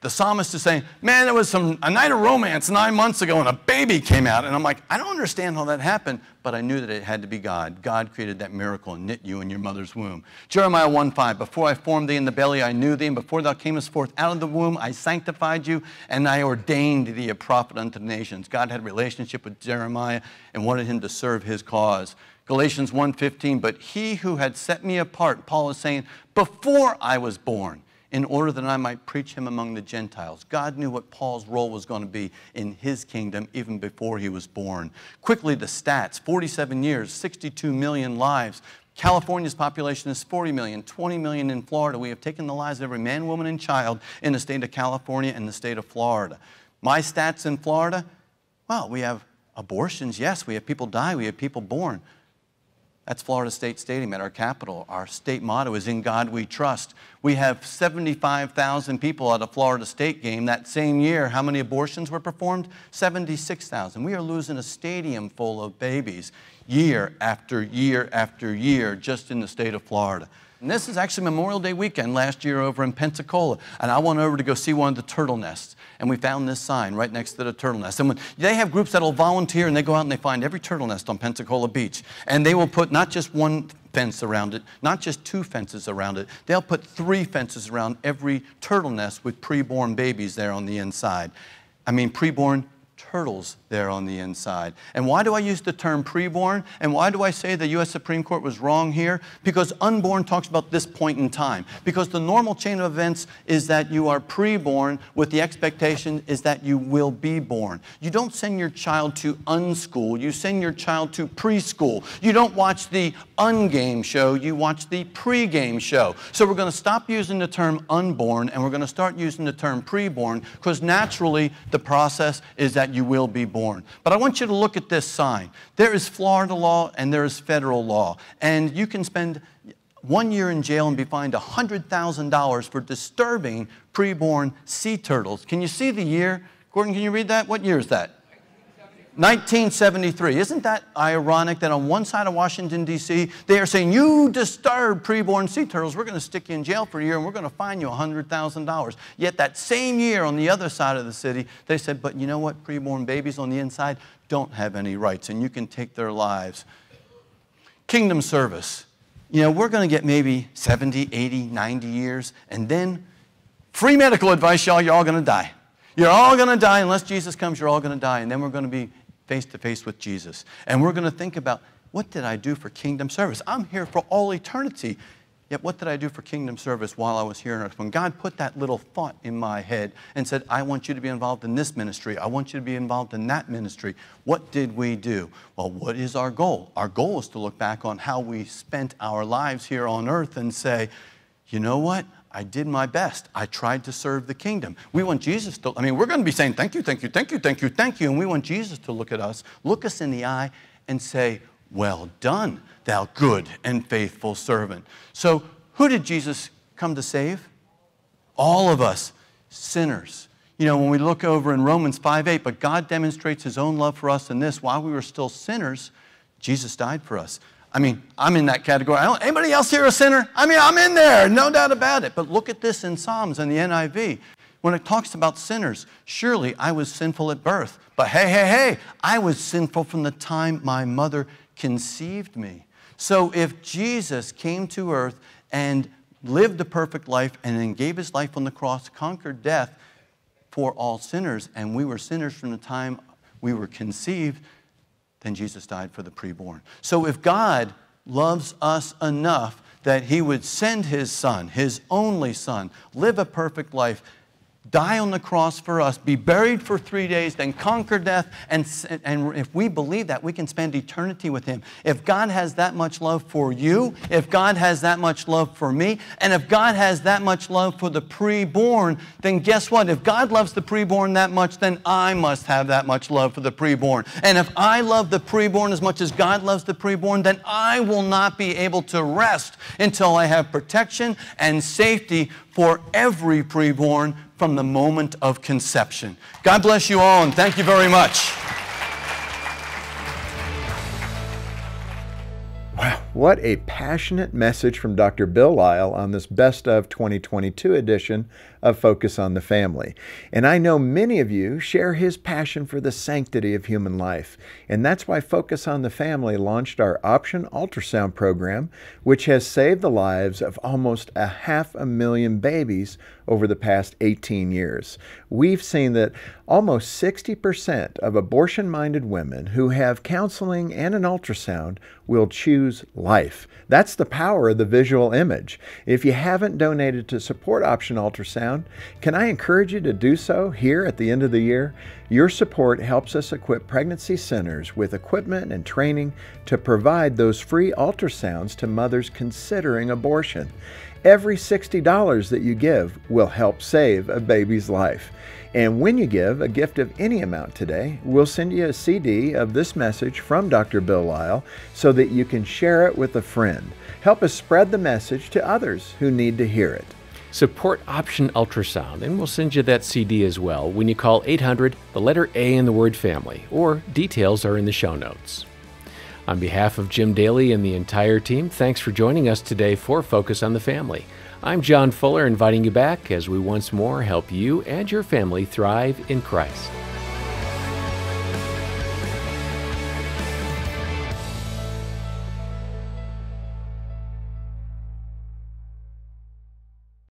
the psalmist is saying, man, there was some, a night of romance nine months ago and a baby came out. And I'm like, I don't understand how that happened, but I knew that it had to be God. God created that miracle and knit you in your mother's womb. Jeremiah one five, before I formed thee in the belly, I knew thee, and before thou camest forth out of the womb, I sanctified you, and I ordained thee a prophet unto the nations. God had a relationship with Jeremiah and wanted him to serve his cause. Galatians one fifteen, but he who had set me apart, Paul is saying, before I was born, in order that I might preach him among the Gentiles. God knew what Paul's role was going to be in his kingdom even before he was born. Quickly, the stats, forty-seven years, sixty-two million lives. California's population is forty million, twenty million in Florida. We have taken the lives of every man, woman, and child in the state of California and the state of Florida. My stats in Florida, well, we have abortions, yes. We have people die, we have people born. That's Florida State Stadium at our capital. Our state motto is, in God we trust. We have seventy-five thousand people at a Florida State game. That same year, how many abortions were performed? seventy-six thousand. We are losing a stadium full of babies year after year after year just in the state of Florida. And this is actually Memorial Day weekend last year over in Pensacola. And I went over to go see one of the turtle nests. And we found this sign right next to the turtle nest. And when they have groups that will volunteer and they go out and they find every turtle nest on Pensacola Beach. And they will put not just one fence around it, not just two fences around it. They'll put three fences around every turtle nest with preborn babies there on the inside. I mean, preborn turtles there on the inside. And why do I use the term preborn? And why do I say the U S Supreme Court was wrong here? Because unborn talks about this point in time. Because the normal chain of events is that you are preborn with the expectation is that you will be born. You don't send your child to unschool. You send your child to preschool. You don't watch the ungame show. You watch the pregame show. So we're going to stop using the term unborn and we're going to start using the term preborn because naturally the process is that you will be born. But I want you to look at this sign. There is Florida law and there is federal law. And you can spend one year in jail and be fined one hundred thousand dollars for disturbing preborn sea turtles. Can you see the year? Gordon, can you read that? What year is that? nineteen seventy-three. Isn't that ironic that on one side of Washington, D C, they are saying, you disturb preborn sea turtles, we're going to stick you in jail for a year and we're going to fine you one hundred thousand dollars. Yet that same year on the other side of the city, they said, but you know what? Preborn babies on the inside don't have any rights and you can take their lives. Kingdom service. You know, we're going to get maybe seventy, eighty, ninety years and then free medical advice, y'all, you're all going to die. You're all going to die unless Jesus comes, you're all going to die. And then we're going to be face to face with Jesus. And we're going to think about, what did I do for kingdom service? I'm here for all eternity. Yet what did I do for kingdom service while I was here on earth? When God put that little thought in my head and said, I want you to be involved in this ministry. I want you to be involved in that ministry. What did we do? Well, what is our goal? Our goal is to look back on how we spent our lives here on earth and say, you know what? I did my best. I tried to serve the kingdom. We want Jesus to, I mean, we're going to be saying, thank you, thank you, thank you, thank you, thank you. And we want Jesus to look at us, look us in the eye and say, well done, thou good and faithful servant. So who did Jesus come to save? All of us, sinners. You know, when we look over in Romans five eight, but God demonstrates his own love for us in this, while we were still sinners, Jesus died for us. I mean, I'm in that category. I don't, anybody else here a sinner? I mean, I'm in there, no doubt about it. But look at this in Psalms and the N I V. When it talks about sinners, surely I was sinful at birth. But hey, hey, hey, I was sinful from the time my mother conceived me. So if Jesus came to earth and lived a perfect life and then gave his life on the cross, conquered death for all sinners, and we were sinners from the time we were conceived, then Jesus died for the preborn. So if God loves us enough that he would send his son, his only son, live a perfect life, die on the cross for us, be buried for three days, then conquer death, and, and if we believe that, we can spend eternity with him. If God has that much love for you, if God has that much love for me, and if God has that much love for the preborn, then guess what? If God loves the preborn that much, then I must have that much love for the preborn. And if I love the preborn as much as God loves the preborn, then I will not be able to rest until I have protection and safety for every preborn from the moment of conception. God bless you all, and thank you very much. Wow, what a passionate message from Doctor Bill Lile on this Best of twenty twenty-two edition of Focus on the Family. And I know many of you share his passion for the sanctity of human life. And that's why Focus on the Family launched our Option Ultrasound program, which has saved the lives of almost a half a million babies over the past eighteen years. We've seen that almost sixty percent of abortion-minded women who have counseling and an ultrasound will choose life. That's the power of the visual image. If you haven't donated to support Option Ultrasound, can I encourage you to do so here at the end of the year? Your support helps us equip pregnancy centers with equipment and training to provide those free ultrasounds to mothers considering abortion. Every sixty dollars that you give will help save a baby's life. And when you give a gift of any amount today, we'll send you a C D of this message from Doctor Bill Lile so that you can share it with a friend. Help us spread the message to others who need to hear it. Support Option Ultrasound, and we'll send you that C D as well when you call eight hundred, the letter A in the word family, or details are in the show notes. On behalf of Jim Daly and the entire team, thanks for joining us today for Focus on the Family. I'm John Fuller, inviting you back as we once more help you and your family thrive in Christ.